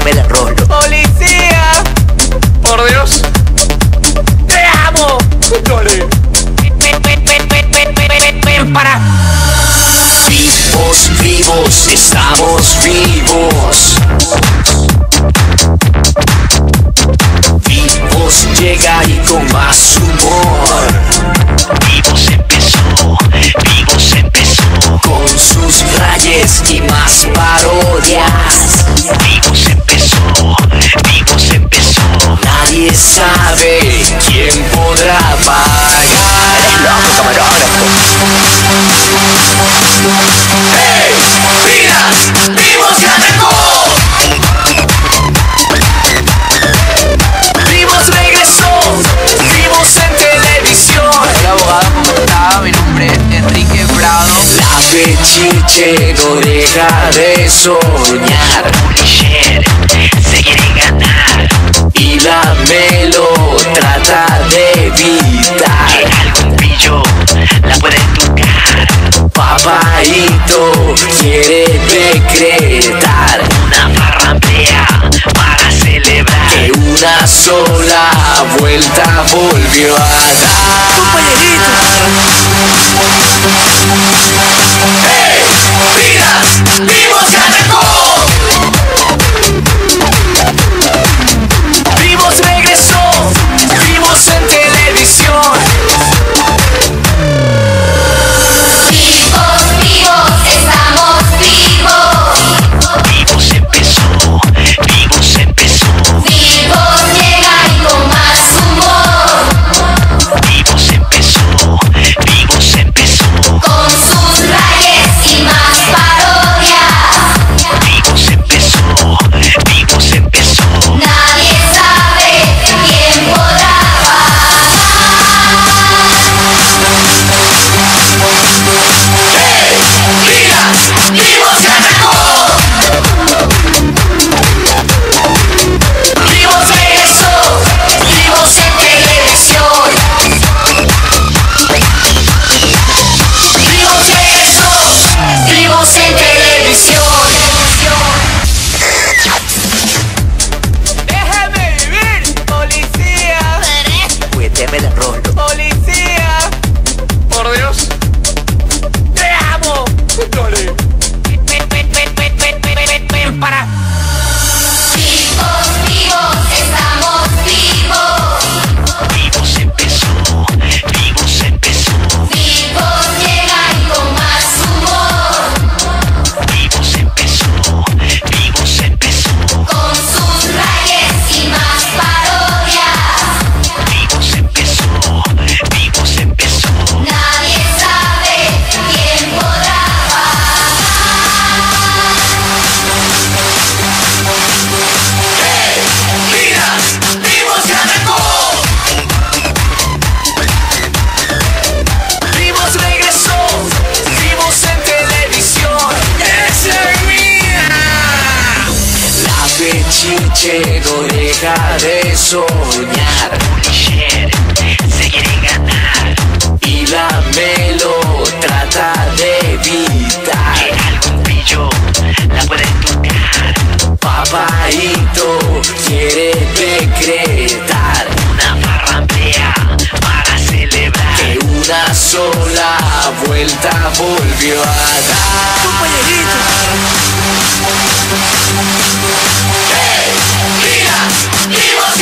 Méteme el rolo. ¡Policía! ¡Por Dios! ¡Te amo! ¡Dale! ¡Ven para! Vivos, vivos, estamos vivos. Vivos llega y con más humor. Vivos empezó con sus rayes y más parodias. Vivos empezó. Nadie sabe quién podrá pagar. Eres loco, camarógrafo. ¡Hey! ¡Vidas! ¡Vivos ya arrancó! ¡Vivos regresó! ¡Vivos en televisión! Hola, abogado, ¿cómo está? Mi nombre es Enrique Prado. La Pechiche no deja de soñar. Seguiré ganar. Y la Melo trata de evitar que algún pillo la puede tocar. Papaito quiere decretar una farrampea para celebrar que una sola vuelta volvió a dar. ¡Compañerito! ¡Hey! ¡Vidas! ¡Vivos ya arrancó! ¡Vivos regresó! ¡Vivos en televisión! Vivos, estamos vivos. Vivos empezó. Vivos llega y con más humor. Vivos empezó. Con sus rayes y más parodias. Vivos empezó. Nadie sabe quién podrá pagar. ¡Vidas! ¡Vivos ya arrancó! ¡Vivos regresó! ¡Vivos en televisión! ¡Vivos regresó! ¡Vivos en televisión! ¡Déjame vivir! ¡Policía! Méteme el rolo. ¡Policía! ¡Por Dios! ¡Te amo! ¡Dale! ¡Ven para! Vivos, estamos vivos. Vivos llega y con más humor. Con sus rayes y más parodias. Nadie sabe quién podrá pagar. ¡Vidas! ¡Vivos ya arrancó! ¡Vivos regresó! ¡Vivos en televisión! ¡Esa es mía! La Pechiche no deja de soñar. Seguiré ganar. Y la Melo trata de evitar que algún pillo la puede tocar. Papaito quiere decretar una farrampea para celebrar que una sola vuelta volvió a dar. ¡Compañerito! ¡Hey! ¡Vidas! ¡Vivos